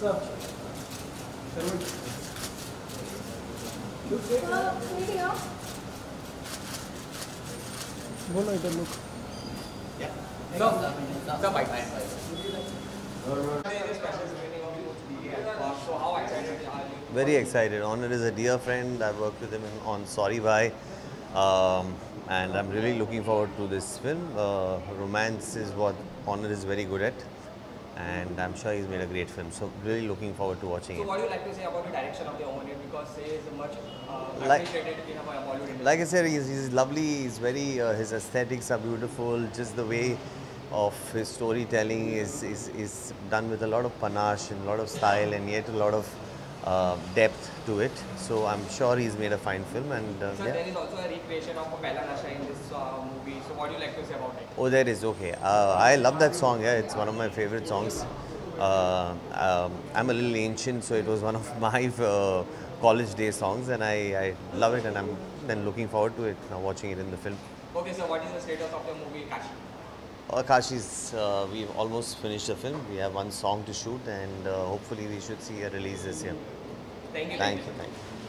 बोलो इधर look. So, bye. Very excited. Honor is a dear friend. I worked with him on Sorry Bhai. And I'm really looking forward to this film. Romance is what Honor is very good at. And I'm sure he's made a great film. So really looking forward to watching So, it. what do you like to say about the direction of the Omani? Because he is much Like- appreciated in our Bollywood industry. Like I said, he's lovely. He's very. His aesthetics are beautiful. Just the way of his storytelling is done with a lot of panache and a lot of style, and yet a lot of depth to it. So I'm sure he's made a fine film. And So, yeah. there is also a recreation of Pehla Nasha in this movie. So, what do you like to say about it? Oh, there is, okay. I love that song, yeah, it's one of my favorite songs. I'm a little ancient, so it was one of my college day songs, and I love it, and I'm then looking forward to it, now watching it in the film. Okay, so what is the status of the movie Kashi? Kashi's, we've almost finished the film. We have one song to shoot, and hopefully we should see a release this year. Thank you. Thank you.